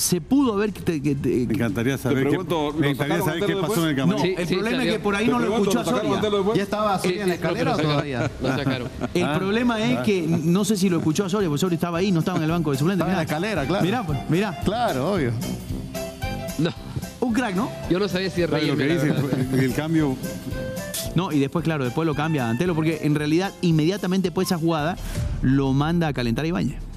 se pudo haber... Me encantaría saber, qué pasó en el camarín. No, Sí, el sí, problema salió. es que por ahí no lo escuchó a Soria. ¿Ya estaba Soria en la escalera o todavía? Lo sacaron. El problema es que no sé si lo escuchó a Soria, porque Soria estaba ahí, no estaba en el banco de suplentes. Estaba en la escalera, claro. Mirá, pues, mirá. Claro, obvio. No, Un crack, ¿no? yo no sabía si es Claro, lo que dice el cambio. No, y después, claro, después lo cambia a Antelo, porque en realidad inmediatamente después de esa jugada lo manda a calentar a Ibáñez.